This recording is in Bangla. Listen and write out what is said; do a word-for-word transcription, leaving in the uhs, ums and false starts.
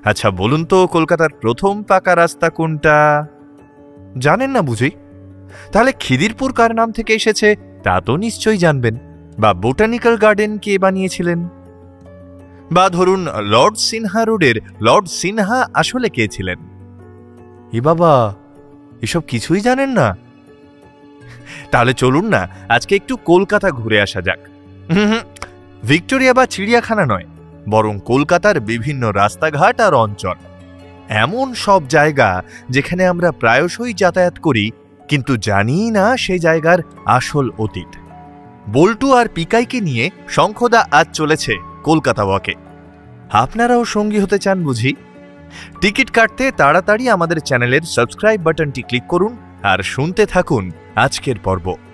আচ্ছা বলুন তো কলকাতার প্রথম পাকা রাস্তা কোনটা? জানেন না বুঝি? তাহলে খিদিরপুর কার নাম থেকে এসেছে তা তো নিশ্চয়ই জানবেন। বা বোটানিক্যাল গার্ডেন কে বানিয়েছিলেন? বা ধরুন লর্ড সিনহা রোডের লর্ড সিনহা আসলে কে ছিলেন? এ বাবা, এসব কিছুই জানেন না? তাহলে চলুন না আজকে একটু কলকাতা ঘুরে আসা যাক। ভিক্টোরিয়া বা চিড়িয়াখানা নয়, বরং কলকাতার বিভিন্ন রাস্তাঘাট আর অঞ্চল, এমন সব জায়গা যেখানে আমরা প্রায়শই যাতায়াত করি কিন্তু জানি না সেই জায়গার আসল অতীত। বল্টু আর পিকাইকে নিয়ে শঙ্খদা আজ চলেছে কলকাতা ওয়াকে। আপনারাও সঙ্গী হতে চান বুঝি? টিকিট কাটতে তাড়াতাড়ি আমাদের চ্যানেলের সাবস্ক্রাইব বাটনটি ক্লিক করুন আর শুনতে থাকুন আজকের পর্ব।